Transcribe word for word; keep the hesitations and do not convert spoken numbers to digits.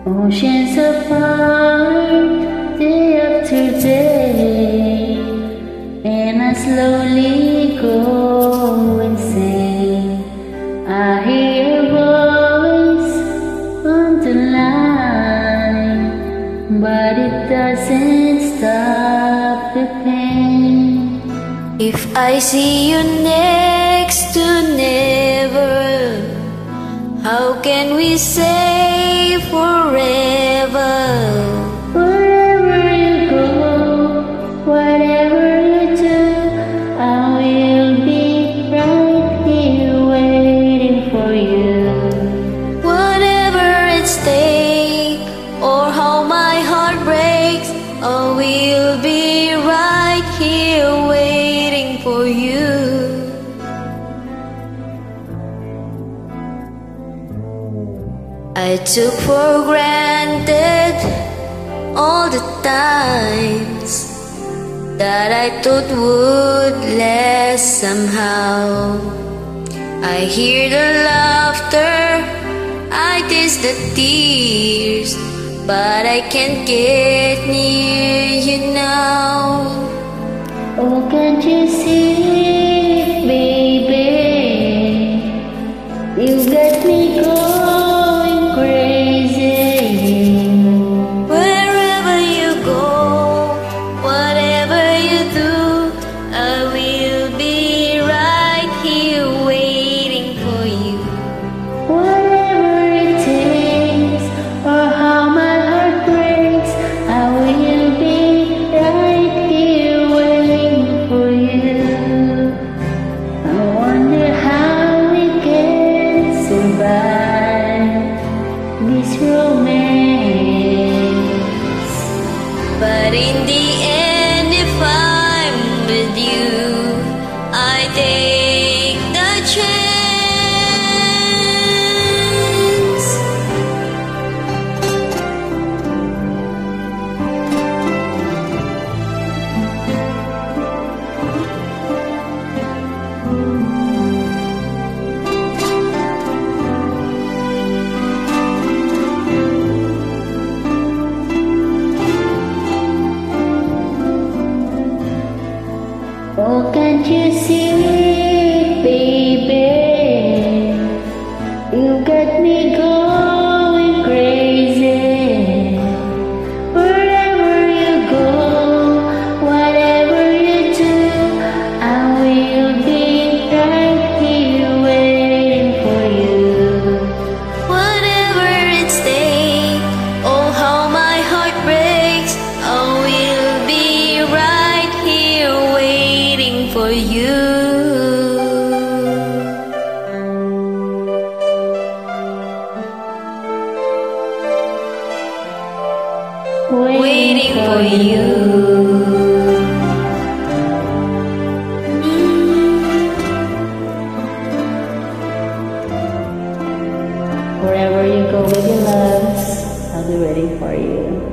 Oceans apart, day after day, and I slowly go insane. I hear your voice on the line, but it doesn't stop the pain. If I see you next to never, how can we say forever? Wherever you go, whatever you do, I will be right here waiting for you. Whatever at stake, or how my heart breaks, I will be right here waiting for you. I took for granted all the times that I thought would last somehow. I hear the laughter, I taste the tears, but I can't get near you now. Oh, can't you see, baby? You got me going crazy. Wherever you go, whatever you do, I will be right here waiting for you. Whatever it takes, or how my heart breaks, I will be right here waiting for you. I wonder how we can survive this romance. But in the end, if I'm with you, I take the chance. Oh, can't you see, baby? You got me going crazy. Wherever you go, whatever you do, I will be right here waiting for you. Whatever at stake, oh how my heart breaks, I will be right here waiting for you. Waiting for you. Wherever you go with your loves, I'll be waiting for you.